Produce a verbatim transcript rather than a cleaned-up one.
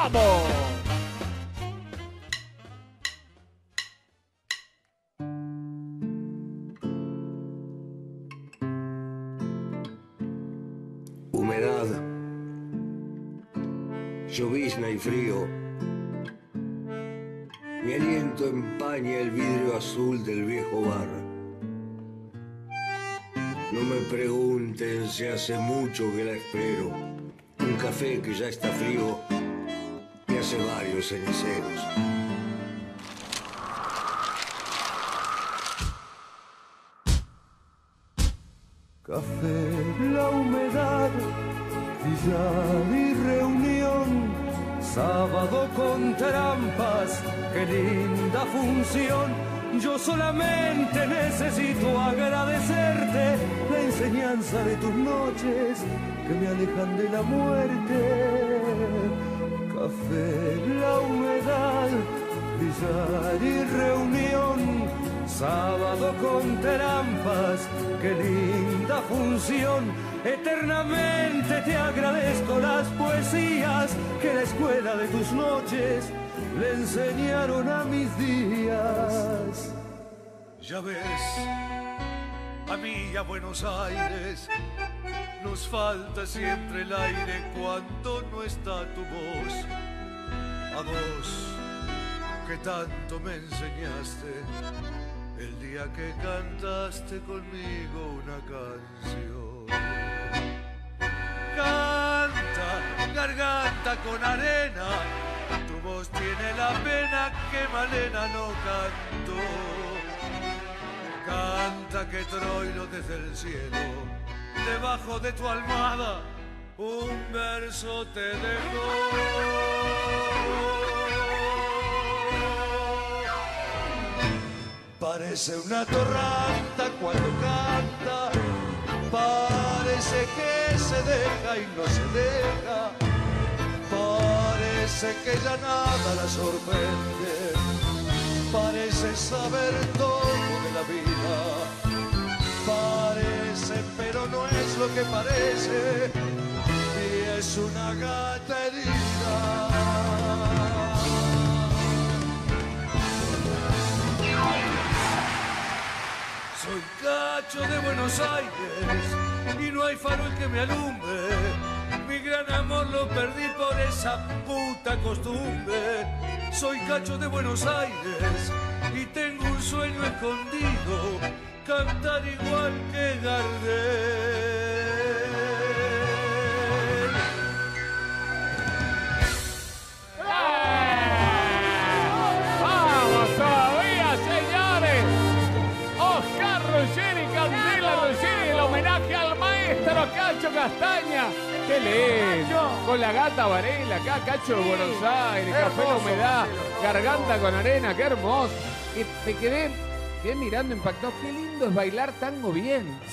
¡Vamos! Humedad, llovizna y frío. Mi aliento empaña el vidrio azul del viejo bar. No me pregunten si hace mucho que la espero. Un café que ya está frío me hace varios ceniceros. Café, la humedad, billar y reunión, sábado con trampas, qué linda función. Yo solamente necesito agradecerte la enseñanza de tus noches que me alejan de la muerte. Café, la humedad, billar y reunión, sábado con trampas, qué linda función. Eternamente te agradezco las poesías que la escuela de tus noches le enseñaron a mis días. Ya ves, a mí y a Buenos Aires nos falta siempre el aire cuando no está tu voz. A vos, que tanto me enseñaste el día que cantaste conmigo una canción. Canta, garganta con arena, tu voz tiene la pena que Malena no cantó. Canta que Troilo desde el cielo, debajo de tu almohada, un verso te dejó. Parece una torranta cuando canta, parece que se deja y no se deja, parece que ya nada la sorprende, parece saber todo de la vida, parece pero no es lo que parece, y es una gata herida. Soy cacho de Buenos Aires y no hay farol que me alumbre. Mi gran amor lo perdí por esa puta costumbre. Soy cacho de Buenos Aires y tengo un sueño escondido, cantar igual que Gardel. ¡Vamos todavía, señores! Oscar Ruggeri, Candela Ruggeri, el homenaje al maestro Cacho Castaña. ¡Qué lindo! Con la gata Varela, acá Cacho de Buenos Aires, café la humedad, garganta con arena, qué hermoso. Y te quedé, quedé mirando impactado. Qué lindo es bailar tango bien.